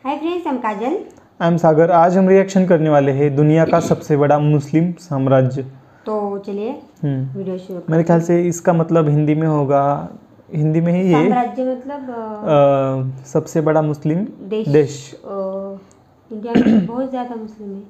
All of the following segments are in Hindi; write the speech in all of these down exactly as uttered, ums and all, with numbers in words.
हाय फ्रेंड्स, हम काजल। आई एम सागर। आज हम रिएक्शन करने वाले हैं दुनिया का सबसे बड़ा मुस्लिम साम्राज्य। तो चलिए वीडियो शुरू करते हैं। मेरे ख्याल से इसका मतलब हिंदी में होगा, हिंदी में ही ये साम्राज्य मतलब आ, सबसे बड़ा मुस्लिम देश, देश। आ, इंडिया में बहुत ज़्यादा मुस्लिम है।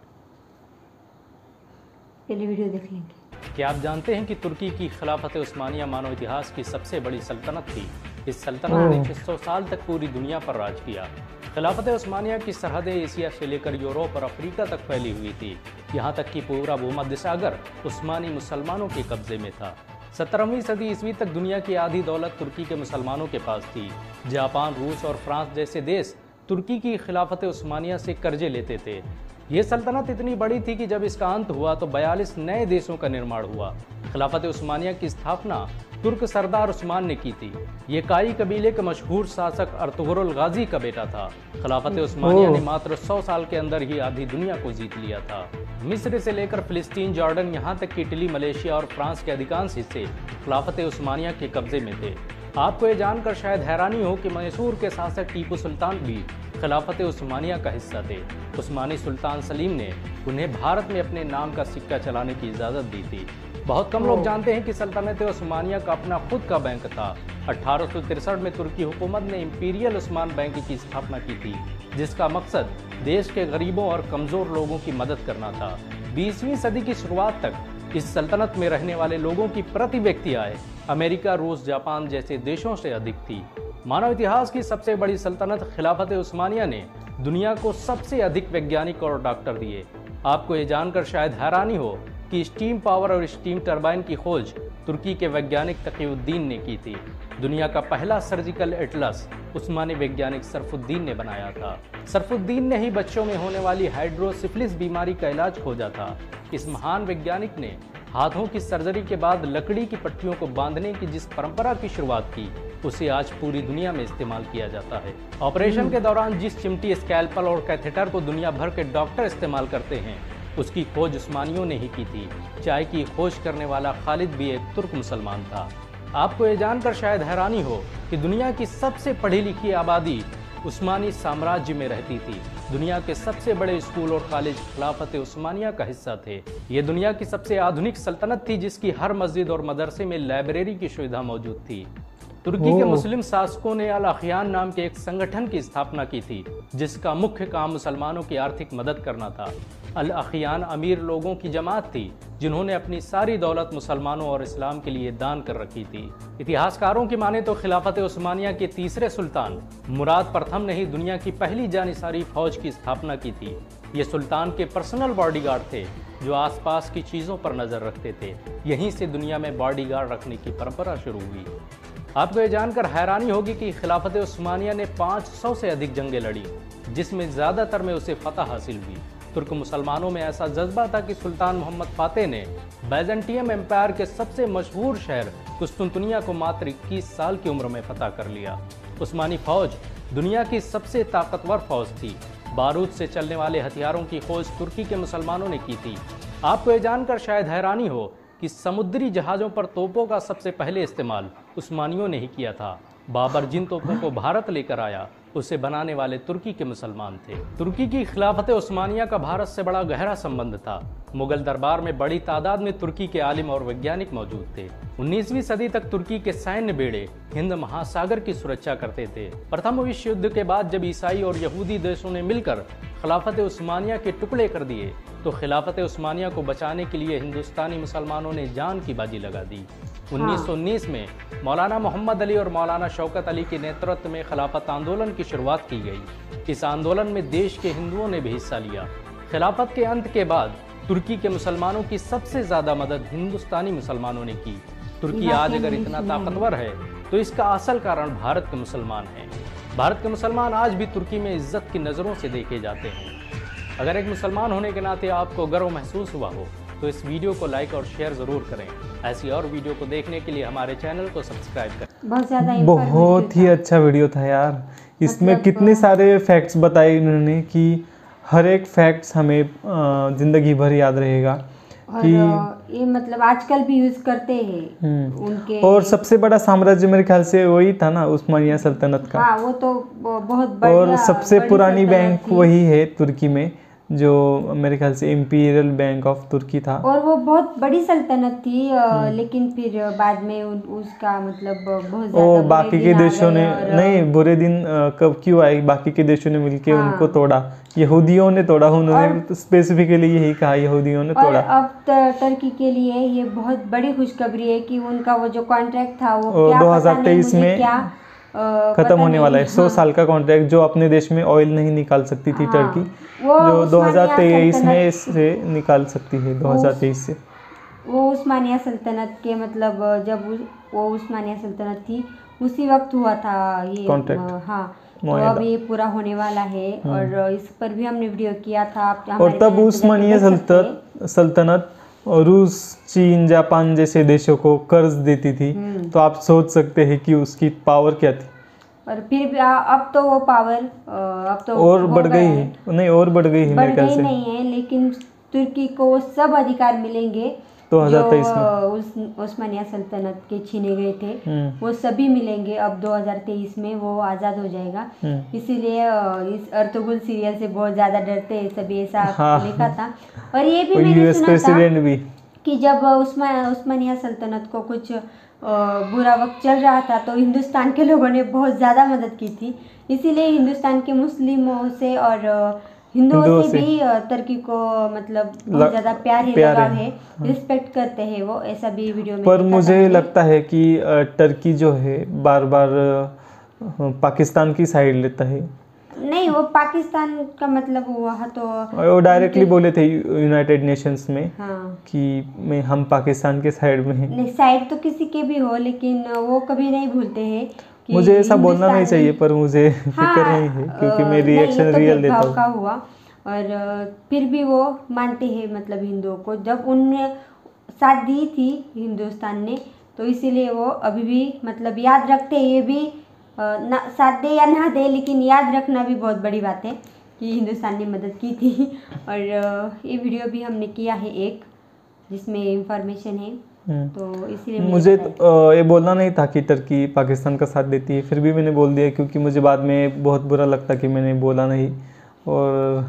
पहले वीडियो देख लेंगे। क्या आप जानते हैं कि तुर्की की खिलाफत उस्मानिया मानव इतिहास की सबसे बड़ी सल्तनत थी। इस सल्तनत ने छह सौ साल तक पूरी दुनिया पर राज किया। खिलाफत उस्मानिया की सरहदें एशिया से लेकर यूरोप और अफ्रीका तक फैली हुई थी। यहाँ तक कि पूरा भूमध्य सागर उस्मानी मुसलमानों के कब्जे में था। सत्रहवीं सदी ईस्वी तक दुनिया की आधी दौलत तुर्की के मुसलमानों के पास थी। जापान, रूस और फ्रांस जैसे देश तुर्की की खिलाफत उस्मानिया से कर्जे लेते थे। ये सल्तनत इतनी बड़ी थी कि जब इसका अंत हुआ तो बयालीस नए देशों का निर्माण हुआ। खिलाफत उस्मानिया की स्थापना तुर्क सरदार उस्मान ने की थी। ये काई कबीले के मशहूर शासक अर्तुगरुल गाजी का बेटा था। खिलाफत उस्मानिया ने मात्र सौ साल के अंदर ही आधी दुनिया को जीत लिया था। मिस्र से लेकर फिलिस्तीन, जॉर्डन, यहाँ तक कि इटली, मलेशिया और फ्रांस के अधिकांश हिस्से खिलाफत उस्मानिया के कब्जे में थे। आपको ये जानकर शायद हैरानी हो कि मैसूर के शासक टीपू सुल्तान भी खिलाफत उस्मानिया का हिस्सा थे। उस्मानी सुल्तान सलीम ने उन्हें भारत में अपने नाम का सिक्का चलाने की इजाज़त दी थी। बहुत कम लोग जानते हैं कि सल्तनत उस्मानिया का अपना खुद का बैंक था। अठारह सौ तिरसठ में तुर्की हुकूमत ने इंपीरियल उस्मान बैंक की स्थापना की थी, जिसका मकसद देश के गरीबों और कमज़ोर लोगों की मदद करना था। बीसवीं सदी की शुरुआत तक इस सल्तनत में रहने वाले लोगों की प्रति व्यक्ति आय अमेरिका, रूस, जापान जैसे देशों से अधिक थी। मानव इतिहास की सबसे बड़ी सल्तनत खिलाफत उस्मानिया ने दुनिया को सबसे अधिक वैज्ञानिक और डॉक्टर दिए। आपको ये जानकर शायद हैरानी हो कि स्टीम पावर और स्टीम टरबाइन की खोज तुर्की के वैज्ञानिक तकीउद्दीन ने की थी। दुनिया का पहला सर्जिकल एटलस उस्मानी वैज्ञानिक सरफुद्दीन ने बनाया था। सरफुद्दीन ने ही बच्चों में होने वाली हाइड्रोसिफिलिस बीमारी का इलाज खोजा था। इस महान वैज्ञानिक ने हाथों की सर्जरी के बाद लकड़ी की पट्टियों को बांधने की जिस परंपरा की शुरुआत की, उसे आज पूरी दुनिया में इस्तेमाल किया जाता है। ऑपरेशन के दौरान जिस चिमटी, स्कैल्पल और कैथेटर को दुनिया भर के डॉक्टर इस्तेमाल करते हैं, उसकी खोज उस्मानियों ने ही की थी। चाय की खोज करने वाला खालिद भी एक तुर्क मुसलमान था। आपको ये जानकर शायद हैरानी हो कि दुनिया की सबसे पढ़ी लिखी आबादी उस्मानी साम्राज्य में रहती थी। दुनिया के सबसे बड़े स्कूल और कॉलेज खिलाफत उस्मानिया का हिस्सा थे। ये दुनिया की सबसे आधुनिक सल्तनत थी, जिसकी हर मस्जिद और मदरसे में लाइब्रेरी की सुविधा मौजूद थी। तुर्की के मुस्लिम शासकों ने अल अखियान नाम के एक संगठन की स्थापना की थी, जिसका मुख्य काम मुसलमानों की आर्थिक मदद करना था। अल अखियान अमीर लोगों की जमात थी, जिन्होंने अपनी सारी दौलत मुसलमानों और इस्लाम के लिए दान कर रखी थी। इतिहासकारों की माने तो खिलाफत उस्मानिया के तीसरे सुल्तान मुराद प्रथम ने ही दुनिया की पहली जानिसारी फौज की स्थापना की थी। ये सुल्तान के पर्सनल बॉडीगार्ड थे, जो आसपास की चीज़ों पर नज़र रखते थे। यहीं से दुनिया में बॉडीगार्ड रखने की परंपरा शुरू हुई। आपको ये जानकर हैरानी होगी कि खिलाफत उस्मानिया ने पाँच सौ से अधिक जंगें लड़ी, जिसमें ज़्यादातर में उसे फतह हासिल हुई। तुर्क मुसलमानों में ऐसा जज्बा था कि सुल्तान मोहम्मद फातेह ने बैजेंटियम एम्पायर के सबसे मशहूर शहर कुस्तुनतुनिया को मात्र इक्कीस साल की उम्र में फतह कर लिया। उस्मानी फौज दुनिया की सबसे ताकतवर फौज थी। बारूद से चलने वाले हथियारों की खोज तुर्की के मुसलमानों ने की थी। आपको ये जानकर शायद हैरानी हो कि समुद्री जहाज़ों पर तोपों का सबसे पहले इस्तेमाल उस्मानियों ने ही किया था। बाबर जिन तोपों को भारत लेकर आया, उसे बनाने वाले तुर्की के मुसलमान थे। तुर्की की खिलाफत उस्मानिया का भारत से बड़ा गहरा संबंध था। मुगल दरबार में बड़ी तादाद में तुर्की के आलिम और वैज्ञानिक मौजूद थे। उन्नीसवीं सदी तक तुर्की के सैन्य बेड़े हिंद महासागर की सुरक्षा करते थे। प्रथम विश्व युद्ध के बाद जब ईसाई और यहूदी देशों ने मिलकर खिलाफत उस्मानिया के टुकड़े कर दिए, तो खिलाफत उस्मानिया को बचाने के लिए हिंदुस्तानी मुसलमानों ने जान की बाजी लगा दी। उन्नीस सौ उन्नीस में मौलाना मोहम्मद अली और मौलाना शौकत अली के नेतृत्व में खिलाफत आंदोलन की शुरुआत की गई। इस आंदोलन में देश के हिंदुओं ने भी हिस्सा लिया। खिलाफत के अंत के बाद तुर्की के मुसलमानों की सबसे ज़्यादा मदद हिंदुस्तानी मुसलमानों ने की। तुर्की आज अगर इतना ताकतवर है, तो इसका असल कारण भारत के मुसलमान हैं। भारत के मुसलमान आज भी तुर्की में इज्जत की नज़रों से देखे जाते हैं। अगर एक मुसलमान होने के नाते आपको गर्व महसूस हुआ हो, तो इस वीडियो को लाइक और शेयर ज़रूर करें। ऐसी और वीडियो को देखने के लिए हमारे चैनल को सब्सक्राइब करें। बहुत ज़्यादा बहुत ही अच्छा वीडियो था यार। इसमें मतलब कितने सारे फैक्ट्स बताए इन्होंने कि हर एक फैक्ट्स हमें ज़िंदगी भर याद रहेगा। और कि ये मतलब आजकल भी यूज करते हैं उनके। और सबसे बड़ा साम्राज्य मेरे ख्याल से वही था ना, उस्मानिया सल्तनत का। हाँ वो तो बहुत बढ़िया, और सबसे बड़ी पुरानी सल्तनत बैंक थी। वही है तुर्की में, जो मेरे ख्याल से इम्पीरियल बैंक ऑफ तुर्की था। और वो बहुत बड़ी सल्तनत थी, अ, लेकिन फिर बाद में उन, उसका मतलब बहुत ज्यादा ओ बुरे बाकी के दिन आ देशों गए ने और, नहीं, बुरे दिन अ, कब क्यों आए, बाकी के देशों ने मिलके हाँ। उनको तोड़ा, यहूदियों ने तोड़ा, उन्होंने स्पेसिफिकली यही कहा, यहूदियों ने और तोड़ा। अब त- टर्की के लिए ये बहुत बड़ी खुशखबरी है कि उनका वो जो कॉन्ट्रैक्ट था वो और क्या दो पता हज़ार नहीं तेईस मुझे में क्या अ, खत्म पता होने नहीं, वाला है। सौ हाँ। साल का कॉन्ट्रैक्ट जो अपने देश में ऑयल नहीं निकाल सकती थी हाँ, टर्की, वो जो दो हज़ार तेईस उस्मानिया में सल्तनत- से निकाल सकती है, दो हज़ार तेईस से। वो उस्मानिया सल्तनत के मतलब जब उस, वो उस्मानिया सल्तनत थी उसी वक्त हुआ था ये Contract, अ, हाँ। तो मुआहदा। अब ये पूरा होने वाला है और इस पर भी हमने वीडियो किया था, आप और हमारे तब चैनल पे उस्मानिया जाके देख सकते हैं। सल्तनत सल्तनत रूस, चीन, जापान जैसे देशों को कर्ज देती थी, तो आप सोच सकते हैं कि उसकी पावर क्या थी। और फिर भी आ- अब तो वो पावर अब तो और हो बढ़ गया गई है। है, नहीं और बढ़ गई है बढ़ मेरे ख्याल गई से नहीं है, लेकिन तुर्की को वो सब अधिकार मिलेंगे दो हज़ार तेईस जो में। उस उस्मानिया सल्तनत के छीने गए थे, हम्म, वो सभी मिलेंगे अब दो हज़ार तेईस में, वो आज़ाद हो जाएगा। हम्म। इसीलिए अ, इस अर्तुगरुल सीरियल से बहुत ज़्यादा डरते हैं सभी, ऐसा हाँ। लिखा था। और ये भी और मैंने यूएस सुना था प्रेसिडेंट भी। कि जब उस्मा उस्मानिया सल्तनत को कुछ अ, बुरा वक्त चल रहा था तो हिंदुस्तान के लोगों ने बहुत ज़्यादा मदद की थी, इसीलिए हिंदुस्तान के मुस्लिमों से और अ, हिंदुओं हिंदुओं से से भी अ, तुर्की को मतलब ल- बहुत ज़्यादा प्यार है, प्यार लगाव है। है, रिस्पेक्ट करते हैं वो, ऐसा भी वीडियो में पर देखा था मुझे मैंने। लगता है कि अ, टर्की जो है बार बार अ, पाकिस्तान की साइड लेता है। नहीं, वो पाकिस्तान का मतलब हुआ तो और वो डायरेक्टली बोले थे यूनाइटेड नेशंस में हाँ। कि मैं हम पाकिस्तान के साइड में हैं। नहीं, साइड तो किसी के भी हो, लेकिन वो कभी नहीं भूलते हैं कि मुझे ऐसा बोलना नहीं हिंदुस्तानी- चाहिए, पर मुझे हाँ, फिक्र नहीं है क्योंकि मैं अ, नहीं, रिएक्शन ये तो रियल देता भेदभाव का हूँ। हुआ। और अ, फिर भी वो मानते हैं मतलब हिंदुओं को, जब उनने साथ दी थी हिंदुस्तान ने, तो इसीलिए वो अभी भी मतलब याद रखते हैं। ये भी अ, ना साथ दे या ना दे, लेकिन याद रखना भी बहुत बड़ी बात है कि हिंदुस्तान ने मदद की थी। और अ, ये वीडियो भी हमने किया है एक, जिसमें इंफॉर्मेशन है, हम्म। तो इसीलिए मुझे बताया। तो, अ, ये बोलना नहीं था कि टर्की पाकिस्तान का साथ देती है, फिर भी मैंने बोल दिया क्योंकि मुझे बाद में बहुत बुरा लगता कि मैंने बोला नहीं। और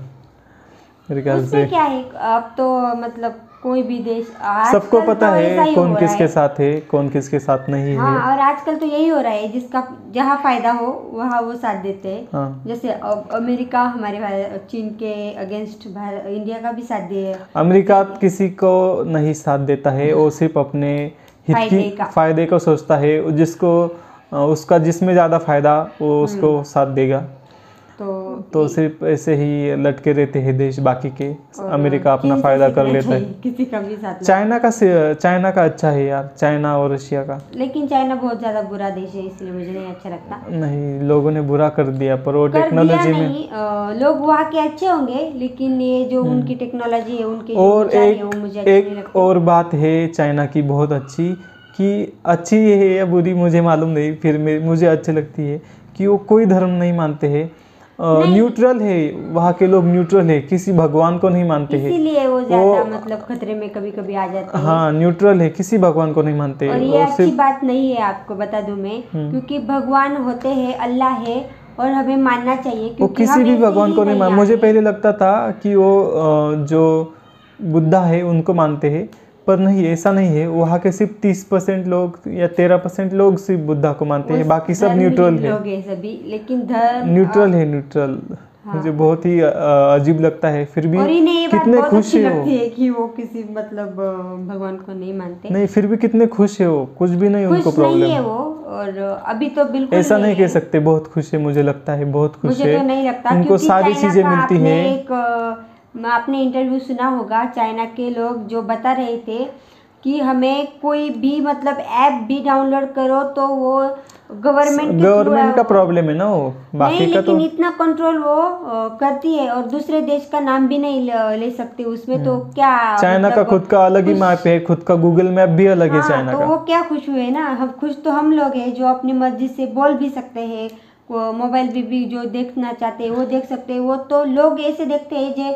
मेरे ख्याल से उसमें क्या है, अब तो मतलब कोई भी देश सबको आजकल पता तो ऐसा है ही कौन हो रहा किसके है। साथ है, कौन किसके साथ नहीं हाँ, है। और आजकल तो यही हो रहा है, जिसका जहाँ फायदा हो वहाँ वो साथ देते हैं। हाँ। जैसे अब अमेरिका हमारे भार- चीन के अगेंस्ट इंडिया का भी साथ दे। अमेरिका किसी को नहीं साथ देता है, वो सिर्फ अपने हित फायदे की का। फायदे को सोचता है, जिसको अ, उसका जिसमें ज़्यादा फायदा वो उसको साथ देगा। तो तो सिर्फ ऐसे ही लटके रहते हैं देश बाकी के, और अमेरिका अपना चीन से फायदा कर सीखना लेता चाहिए, है। किसी का भी साथ ना। चाइना का से- चाइना का अच्छा है यार, चाइना और रशिया का। लेकिन चाइना बहुत ज्यादा बुरा देश है, इसलिए मुझे नहीं अच्छा लगता। नहीं, लोगों ने बुरा कर दिया, पर वो कर दिया टेक्नोलॉजी में। नहीं, अ, लोग वहाँ के अच्छे होंगे, लेकिन ये जो उनकी टेक्नोलॉजी है, उनके जो और विचार है, वो मुझे एक अच्छे नहीं एक लगते। और बात है चाइना की बहुत अच्छी, कि अच्छी है या बुरी मुझे मालूम नहीं, फिर मे- मुझे अच्छी लगती है कि वो कोई धर्म नहीं मानते हैं, न्यूट्रल है, वहाँ के लोग न्यूट्रल है, किसी भगवान को नहीं मानते हैं। इसीलिए वो ज्यादा मतलब खतरे में कभी कभी आ जाते हैं। हाँ, न्यूट्रल है, किसी भगवान को नहीं मानते। और ये अच्छी बात नहीं है, आपको बता दूं मैं, क्योंकि भगवान होते हैं, अल्लाह है, और हमें मानना चाहिए। वो क्योंकि किसी हम भी ऐसे भगवान ही को नहीं मान, आए मुझे हैं। पहले लगता था कि वो अ, जो बुद्धा है उनको मानते हैं, पर नहीं, ऐसा नहीं है। वहाँ के सिर्फ तीस परसेंट लोग या तेरह परसेंट लोग सिर्फ बुद्धा को मानते हैं, उस बाकी सब धर्महीन न्यूट्रल है। लोग हैं सभी, लेकिन धर्म न्यूट्रल है, न्यूट्रल। मुझे बहुत ही अ, अजीब लगता है, फिर भी और इन्हें ये बात कितने बहुत खुश अच्छी है वो। लगती है कि वो किसी मतलब अ, भगवान को नहीं मानते। नहीं, फिर भी कितने खुश है वो, कुछ भी नहीं उनको खुश नहीं प्रॉब्लम। है वो, और अभी तो बिल्कुल ऐसा नहीं कह है। सकते बहुत खुश है, मुझे लगता है बहुत खुश मुझे है। तो नहीं लगता, उनको क्योंकि सारी चाइना चीजें का मिलती आपने हैं। एक अ, आपने इंटरव्यू सुना होगा, चाइना के लोग जो बता रहे थे कि हमें कोई भी मतलब ऐप भी डाउनलोड करो तो वो गवर्नमेंट के गवर्नमेंट का प्रॉब्लम है ना वो, नहीं, बाकी का तो लेकिन इतना कंट्रोल वो अ, करती है, और दूसरे देश का नाम भी नहीं ले, ले सकते उसमें, तो क्या चाइना का मतलब खुद का अलग ही खुश- मैप है, खुद का गूगल मैप भी अलग है हाँ, चाइना तो का। वो क्या खुश हुए ना, हम खुश तो हम लोग हैं जो अपनी मर्जी से बोल भी सकते हैं, को मोबाइल पे भी जो देखना चाहते हैं वो देख सकते हैं। वो तो लोग ऐसे देखते हैं जो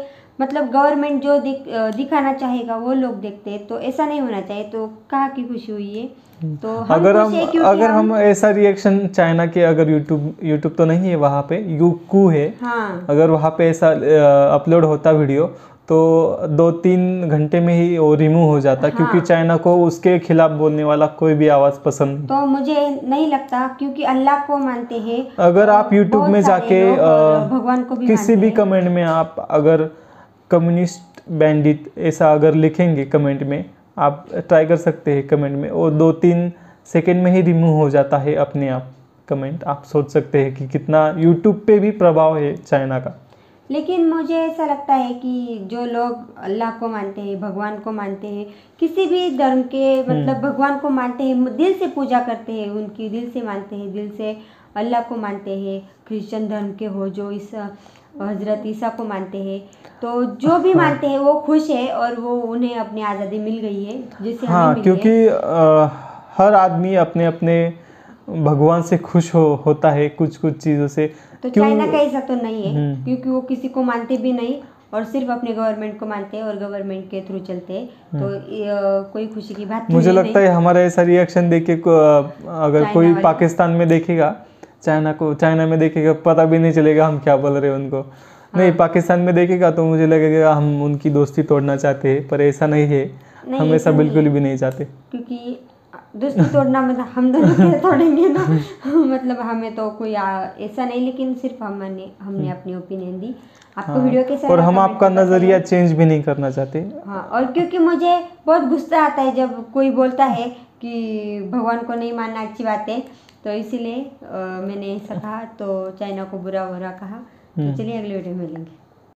मतलब गवर्नमेंट जो दिख, दिखाना चाहेगा वो लोग देखते हैं, तो ऐसा नहीं होना चाहिए। तो कहाँ की खुशी हुई है? तो हम अगर हम खुश हैं क्योंकि अगर हम ऐसा रिएक्शन चाइना के, अगर यूट्यूब यूट्यूब तो नहीं है वहाँ पे, यूकू है, हाँ अगर वहाँ पे ऐसा अपलोड होता वीडियो तो दो तीन घंटे में ही वो रिमूव हो जाता, हाँ। क्योंकि चाइना को उसके खिलाफ बोलने वाला कोई भी आवाज़ पसंद नहीं। तो मुझे नहीं लगता, क्योंकि अल्लाह को मानते हैं। अगर और आप यूट्यूब बहुत में सारे जाके लोग और अ, भगवान को भी किसी मानते भी हैं। कमेंट में आप अगर कम्युनिस्ट बैंडिट ऐसा अगर लिखेंगे कमेंट में, आप ट्राई कर सकते हैं कमेंट में, वो दो तीन सेकंड में ही रिमूव हो जाता है अपने आप कमेंट। आप सोच सकते हैं कि कितना यूट्यूब पे भी प्रभाव है चाइना का। लेकिन मुझे ऐसा लगता है कि जो लोग अल्लाह को मानते हैं, भगवान को मानते हैं, किसी भी धर्म के मतलब भगवान को मानते हैं, दिल से पूजा करते हैं, उनकी दिल से मानते हैं, दिल से अल्लाह को मानते हैं, क्रिश्चियन धर्म के हो जो इस हजरत ईसा को मानते हैं, तो जो भी मानते हैं वो खुश है और वो उन्हें अपनी आज़ादी मिल गई है जिससे हमें हाँ, मिली क्योंकि है। अ, हर आदमी अपने अपने भगवान से खुश हो होता है कुछ कुछ चीज़ों से। तो क्यों- चाइना का ऐसा तो नहीं है, हम्म। क्योंकि वो किसी को मानते भी नहीं और सिर्फ अपने गवर्नमेंट को मानते हैं और गवर्नमेंट के थ्रू चलते हैं, तो ये, अ, कोई खुशी की बात तो मुझे है लगता नहीं। है हमारा ऐसा रिएक्शन देख के को- अगर चाइना कोई वाले। पाकिस्तान में देखेगा, चाइना को चाइना में देखेगा, पता भी नहीं चलेगा हम क्या बोल रहे हैं उनको। नहीं, पाकिस्तान में देखेगा तो मुझे लगेगा हम उनकी दोस्ती तोड़ना चाहते हैं, पर ऐसा नहीं है, नहीं, हम ऐसा ऐसा नहीं बिल्कुल है। भी नहीं चाहते। क्योंकि दोस्ती तोड़ना मतलब हम दोनों के तोड़ेंगे ना मतलब हमें तो कोई आ, ऐसा नहीं, लेकिन सिर्फ हमने हमने अपनी ओपिनियन दी। आपको वीडियो कैसा और लगा हम कमेंट आपका में बताइए। नज़रिया चेंज भी नहीं करना चाहते। हाँ, और क्योंकि मुझे बहुत गुस्सा आता है जब कोई बोलता है कि भगवान को नहीं मानना अच्छी बात है, तो इसीलिए अ, मैंने ऐसा कहा, तो चाइना को बुरा बुरा कहा। तो चलिए अगले वीडियो में मिलेंगे।